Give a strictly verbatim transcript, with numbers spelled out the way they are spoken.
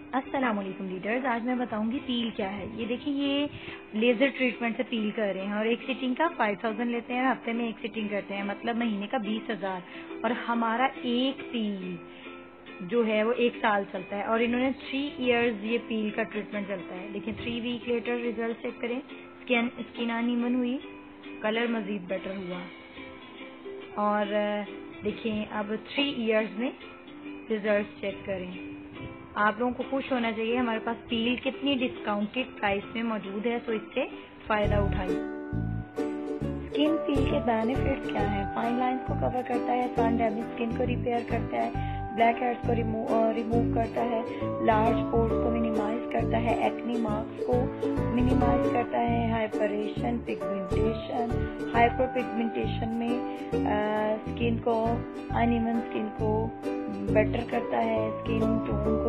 अस्सलामुअलैकुम लीडर्स, आज मैं बताऊंगी पील क्या है। ये देखिए, ये लेजर ट्रीटमेंट से पील कर रहे हैं और एक सिटिंग का फाइव थाउजेंड लेते हैं, हफ्ते में एक सिटिंग करते हैं, मतलब महीने का बीस हजार। और हमारा एक पील जो है वो एक साल चलता है और इन्होंने थ्री इयर्स ये पील का ट्रीटमेंट चलता है। देखिए, three week later result check करें। स्किन स्किन अनइवन हुई, कलर मजीद बेटर हुआ। और देखिए, अब थ्री इयर्स में रिजल्ट चेक करें। आप लोगों को खुश होना चाहिए, हमारे पास पील कितनी डिस्काउंटेड प्राइस में मौजूद है, तो इससे फायदा उठाइए। स्किन पील के बेनिफिट्स क्या हैं? फाइन लाइंस को कवर करता है, सन डैमेज स्किन को रिपेयर करता है, ब्लैक हेड्स को रिमूव करता है, लार्ज पोर्स को मिनिमाइज करता है, एक्नी मार्क्स को मिनिमाइज करता है, हाइपरेशन पिगमेंटेशन हाइपर पिगमेंटेशन में आ, स्किन को अनइवन स्किन को बेटर करता है, स्किन टोन को